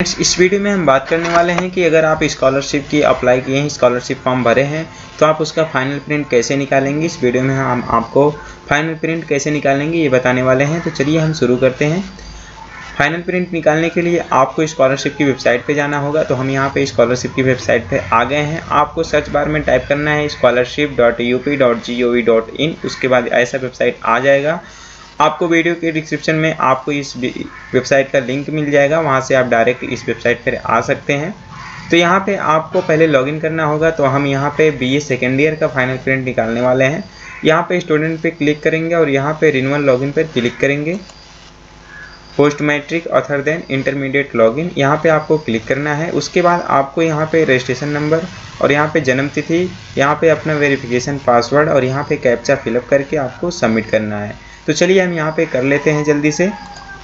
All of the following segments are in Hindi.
इस वीडियो में हम बात करने वाले हैं कि अगर आप स्कॉलरशिप की अप्लाई किए हैं, स्कॉलरशिप फॉर्म भरे हैं, तो आप उसका फाइनल प्रिंट कैसे निकालेंगे। इस वीडियो में हम आपको फाइनल प्रिंट कैसे निकालेंगे ये बताने वाले हैं। तो चलिए हम शुरू करते हैं। फाइनल प्रिंट निकालने के लिए आपको स्कॉलरशिप की वेबसाइट पे जाना होगा। तो हम यहाँ पे स्कॉलरशिप की वेबसाइट पे आ गए हैं। आपको सर्च बार में टाइप करना है scholarship.up.gov.in। उसके बाद ऐसा वेबसाइट आ जाएगा। आपको वीडियो के डिस्क्रिप्शन में आपको इस वेबसाइट का लिंक मिल जाएगा, वहाँ से आप डायरेक्ट इस वेबसाइट पर आ सकते हैं। तो यहाँ पे आपको पहले लॉगिन करना होगा। तो हम यहाँ पे BA सेकेंड ईयर का फाइनल प्रिंट निकालने वाले हैं। यहाँ पे स्टूडेंट पे क्लिक करेंगे और यहाँ पे रिन्यूअल लॉगिन पर क्लिक करेंगे। Post matric other than intermediate login, यहाँ पे आपको क्लिक करना है। उसके बाद आपको यहाँ पे रजिस्ट्रेशन नंबर और यहाँ पे जन्म तिथि, यहाँ पे अपना वेरिफिकेशन पासवर्ड और यहाँ पे कैप्चा फिलअप करके आपको सबमिट करना है। तो चलिए हम यहाँ पे कर लेते हैं जल्दी से।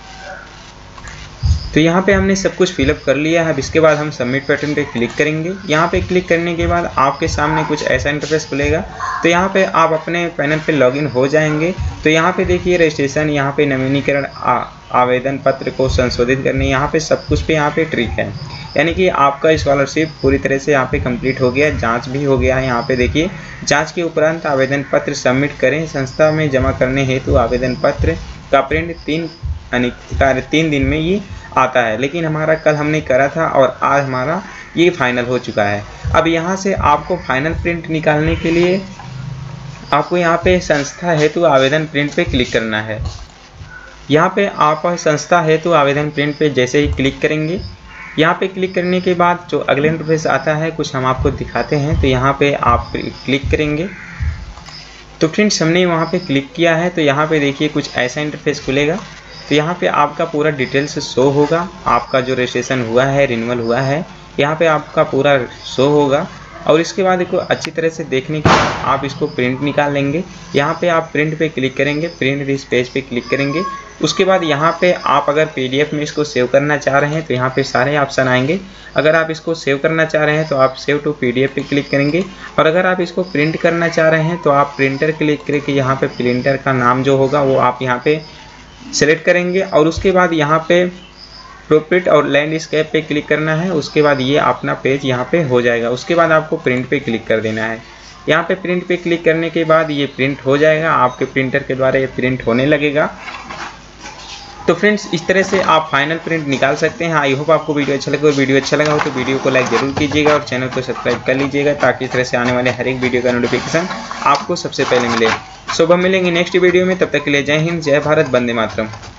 तो यहाँ पे हमने सब कुछ फिलअप कर लिया है। अब इसके बाद हम सबमिट बटन पे क्लिक करेंगे। यहाँ पे क्लिक करने के बाद आपके सामने कुछ ऐसा इंटरफेस खुलेगा। तो यहाँ पे आप अपने पैनल पे लॉगिन हो जाएंगे। तो यहाँ पे देखिए रजिस्ट्रेशन, यहाँ पे नवीनीकरण आवेदन पत्र को संशोधित करने, यहाँ पे सब कुछ पे यहाँ पे ट्रिक है। यानी कि आपका स्कॉलरशिप पूरी तरह से यहाँ पे कंप्लीट हो गया, जांच भी हो गया है। यहाँ पे देखिए जांच के उपरांत आवेदन पत्र सबमिट करें। संस्था में जमा करने हेतु आवेदन पत्र का प्रिंट 3 दिन में ये आता है। लेकिन हमारा कल हमने करा था और आज हमारा ये फाइनल हो चुका है। अब यहाँ से आपको फाइनल प्रिंट निकालने के लिए आपको यहाँ पे संस्था हेतु आवेदन प्रिंट पे क्लिक करना है। यहाँ पे आप संस्था हेतु आवेदन प्रिंट पे जैसे ही क्लिक करेंगे, यहाँ पे क्लिक करने के बाद जो अगले इंटरफेस आता है कुछ हम आपको दिखाते हैं। तो यहाँ पे आप क्लिक करेंगे। तो फ्रेंड्स हमने वहाँ पे क्लिक किया है। तो यहाँ पे देखिए कुछ ऐसा इंटरफेस खुलेगा। तो यहाँ पे आपका पूरा डिटेल्स शो होगा। आपका जो रजिस्ट्रेशन हुआ है, रिन्यूअल हुआ है, यहाँ पे आपका पूरा शो होगा। और इसके बाद इसको अच्छी तरह से देखने के बाद आप इसको प्रिंट निकाल लेंगे। यहाँ पे आप प्रिंट पे क्लिक करेंगे, प्रिंट दिस पेज पे क्लिक करेंगे। उसके बाद यहाँ पे आप अगर PDF में इसको सेव करना चाह रहे हैं तो यहाँ पे सारे ऑप्शन आएंगे। अगर आप इसको सेव करना चाह रहे हैं तो आप सेव टू PDF पे क्लिक करेंगे। और अगर आप इसको प्रिंट करना चाह रहे हैं तो आप प्रिंटर क्लिक करके यहाँ पे प्रिंटर का नाम जो होगा वो आप यहाँ पे सेलेक्ट करेंगे। और उसके बाद यहाँ पे प्रोप्रिट और लैंडस्केप पे क्लिक करना है। उसके बाद ये अपना पेज यहाँ पे हो जाएगा। उसके बाद आपको प्रिंट पे क्लिक कर देना है। यहाँ पे प्रिंट पे क्लिक करने के बाद ये प्रिंट हो जाएगा। आपके प्रिंटर के द्वारा ये प्रिंट होने लगेगा। तो फ्रेंड्स इस तरह से आप फाइनल प्रिंट निकाल सकते हैं। आई होप आपको वीडियो अच्छा लगा। और वीडियो अच्छा लगा हो तो वीडियो को लाइक जरूर कीजिएगा और चैनल को सब्सक्राइब कर लीजिएगा, ताकि इस तरह से आने वाले हर एक वीडियो का नोटिफिकेशन आपको सबसे पहले मिले। सुबह मिलेंगे नेक्स्ट वीडियो में। तब तक के लिए जय हिंद, जय भारत, वंदे मातरम।